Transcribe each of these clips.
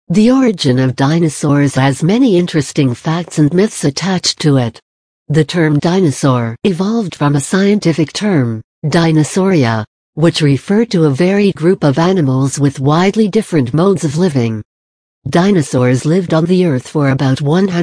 The origin of dinosaurs has many interesting facts and myths attached to it. The term dinosaur evolved from a scientific term, Dinosauria, which referred to a varied group of animals with widely different modes of living. Dinosaurs lived on the Earth for about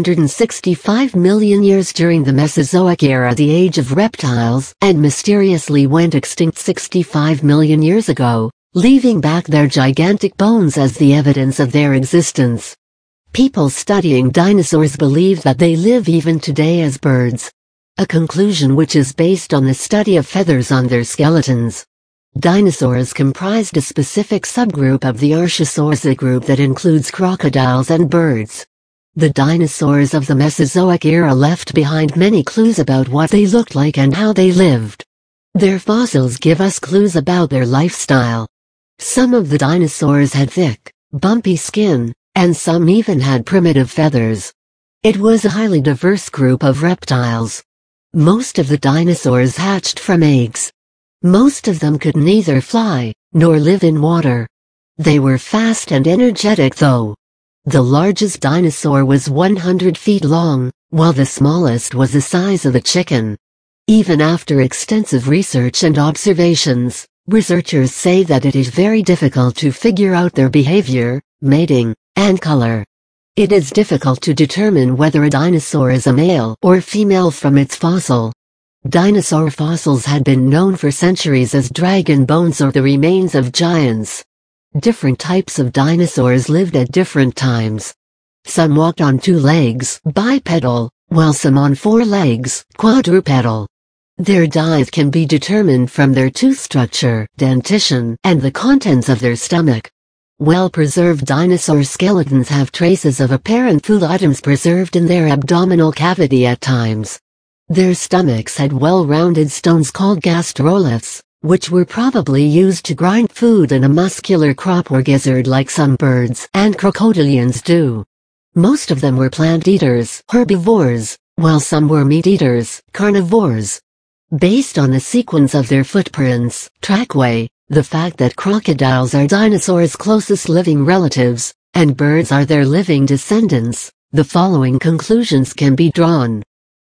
165 million years during the Mesozoic era, the age of reptiles, and mysteriously went extinct 65 million years ago, leaving back their gigantic bones as the evidence of their existence. People studying dinosaurs believe that they live even today as birds, a conclusion which is based on the study of feathers on their skeletons. Dinosaurs comprised a specific subgroup of the Archosaurs, group that includes crocodiles and birds. The dinosaurs of the Mesozoic era left behind many clues about what they looked like and how they lived. Their fossils give us clues about their lifestyle. Some of the dinosaurs had thick, bumpy skin, and some even had primitive feathers. It was a highly diverse group of reptiles. Most of the dinosaurs hatched from eggs. Most of them could neither fly, nor live in water. They were fast and energetic though. The largest dinosaur was 100 feet long, while the smallest was the size of a chicken. Even after extensive research and observations, researchers say that it is very difficult to figure out their behavior, mating, and color. It is difficult to determine whether a dinosaur is a male or female from its fossil. Dinosaur fossils had been known for centuries as dragon bones or the remains of giants. Different types of dinosaurs lived at different times. Some walked on 2 legs, bipedal, while some on 4 legs, quadrupedal. Their diet can be determined from their tooth structure, dentition, and the contents of their stomach. Well-preserved dinosaur skeletons have traces of apparent food items preserved in their abdominal cavity at times. Their stomachs had well-rounded stones called gastroliths, which were probably used to grind food in a muscular crop or gizzard like some birds and crocodilians do. Most of them were plant-eaters, herbivores, while some were meat-eaters, carnivores. Based on the sequence of their footprints, trackway, the fact that crocodiles are dinosaurs' closest living relatives, and birds are their living descendants, the following conclusions can be drawn.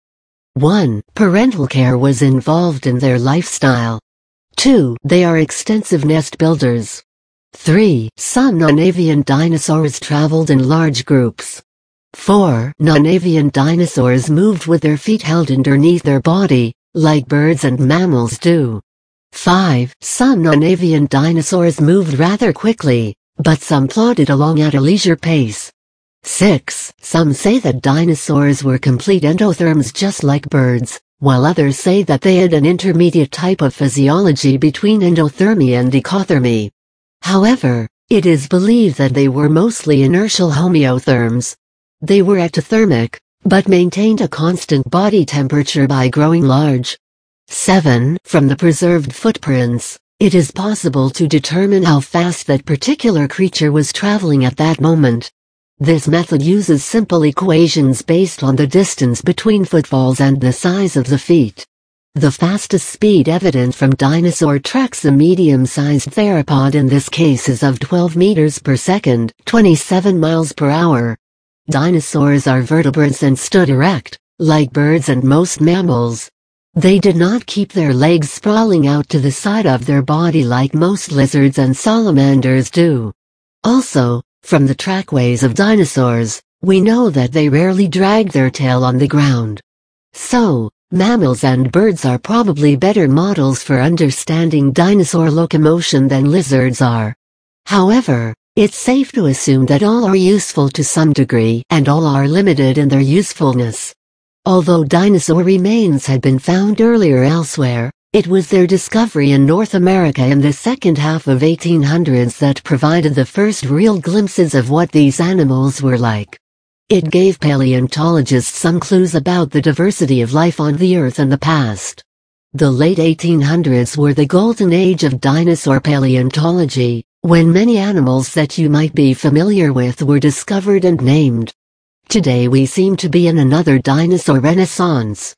1. Parental care was involved in their lifestyle. 2. They are extensive nest builders. 3. Some non-avian dinosaurs traveled in large groups. 4. Non-avian dinosaurs moved with their feet held underneath their body, like birds and mammals do. 5. Some non-avian dinosaurs moved rather quickly, but some plodded along at a leisure pace. 6. Some say that dinosaurs were complete endotherms just like birds, while others say that they had an intermediate type of physiology between endothermy and ectothermy. However, it is believed that they were mostly inertial homeotherms. They were ectothermic, but maintained a constant body temperature by growing large. 7. From the preserved footprints, it is possible to determine how fast that particular creature was traveling at that moment. This method uses simple equations based on the distance between footfalls and the size of the feet. The fastest speed evident from dinosaur tracks, a medium-sized theropod in this case, is of 12 meters per second, 27 miles per hour. Dinosaurs are vertebrates and stood erect, like birds and most mammals. They did not keep their legs sprawling out to the side of their body like most lizards and salamanders do. Also, from the trackways of dinosaurs, we know that they rarely dragged their tail on the ground. So, mammals and birds are probably better models for understanding dinosaur locomotion than lizards are. However, it's safe to assume that all are useful to some degree and all are limited in their usefulness. Although dinosaur remains had been found earlier elsewhere, it was their discovery in North America in the second half of 1800s that provided the first real glimpses of what these animals were like. It gave paleontologists some clues about the diversity of life on the Earth in the past. The late 1800s were the golden age of dinosaur paleontology, when many animals that you might be familiar with were discovered and named. Today we seem to be in another dinosaur renaissance.